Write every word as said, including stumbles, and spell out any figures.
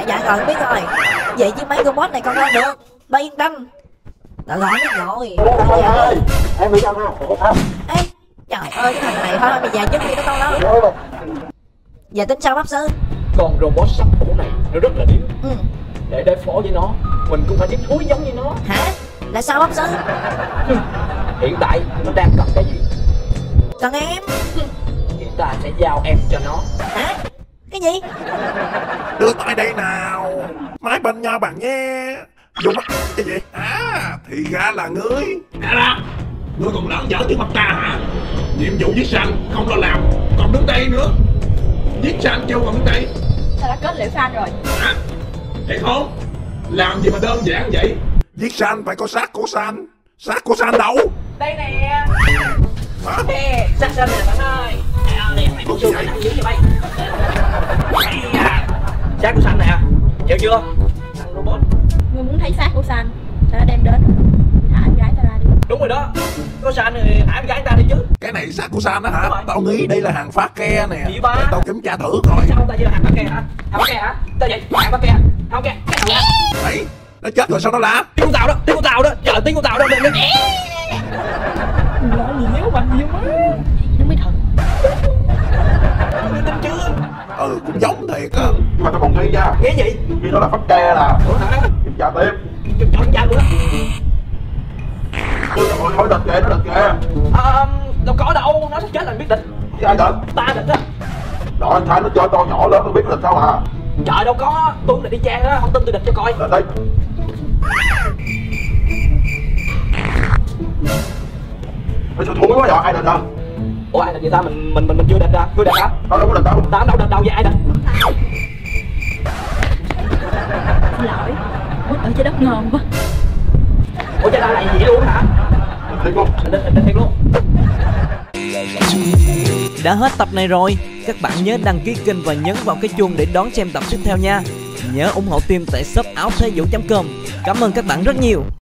dạ rồi biết rồi. Vậy chứ mấy con boss này con lo được. Ba yên tâm. Rồi rồi biết rồi. Ơi, em bị sao nào? Ê, trời ơi cái thằng này thôi bây giờ trước đi nó con đó. Giờ tính sao bác sư? Con robot sắt cũ này nó rất là điên. Ừ. Để đối phó với nó, mình cũng phải tiếp thúi giống như nó. Hả? Là sao bác sư? Hiện tại nó đang cần cái gì? Cần em. Thì ta sẽ giao em cho nó. Hả? Cái gì? Đưa tại đây nào. Mái bên nhau bạn nhé. Dùng mắt cái gì? À, thì ra là ngươi. À ra, ngươi còn lỡ dở trước mặt ta hả? Nhiệm vụ giết sanh không lo làm, còn đứng đây nữa. Giết sanh kêu còn đứng đây. Ta đã kết liễu fan rồi. Hả? Thiệt không? Làm gì mà đơn giản vậy? Giết sanh phải có xác của sanh. Xác của sanh đâu? Đây nè. Hả? Nè, xác sanh nè bạn ơi. À, nè, mày muốn xương nặng dữ vậy bay. Xác của sanh nè. Chịu chưa? Thằng robot. Ngươi muốn thấy xác của San, ta đã đem đến. Thả em gái ta ra đi. Đúng rồi đó. Có sanh thì thả em gái ta đi chứ. Cái này xác của sanh đó hả? Tao nghĩ đây là hàng phá ke nè. Gì ba? Để tao kiểm tra thử coi. Sao ta chưa hàng phá ke hả? Hàng phá ke hả? Tao vậy, hàng phá ke. Hàng phá ke. Đấy, nó chết rồi sao nó lá? Tiếng con tàu đó, tiếng con tàu đó. Trời tiếng con tàu đó. Đừng đi. Nói gì nếu bằng nhiều quá. Nó mới thật. Tin chưa? Ừ, cũng giống thiệt á. Nhưng mà tao còn nghi nha. Nghe gì? Vì nó là phát ke là. Ủa hả? Kiểm tra tiếp. Trời ơi, cha luôn á. Tôi hỏi hỏi đợt kìa, nó đợt kìa. Ờ, đâu có đâu, nó sắp chết là biết định. Chứ ai định? Ta định á. Đó, anh thấy nó cho to nhỏ lớn, tôi biết nó định sao hả? Trời đâu có, tôi định đi trang á, không tin tôi định cho coi. Lên đây. Nó sao thúi quá vậy, ai định đâu? Ủa ai định vậy ta, mình mình mình mình chưa định ra, chưa định hả? Tao đâu có định đâu. Ta đâu định đâu vậy, ai định? Xin lỗi, mút ở trái đất ngon quá. Ủa cha ta là gì luôn hả? Thiệt luôn. Định định thiệt luôn. Đã hết tập này rồi, các bạn nhớ đăng ký kênh và nhấn vào cái chuông để đón xem tập tiếp theo nha. Nhớ ủng hộ team tại shop áo thể vũ chấm com. Cảm ơn các bạn rất nhiều.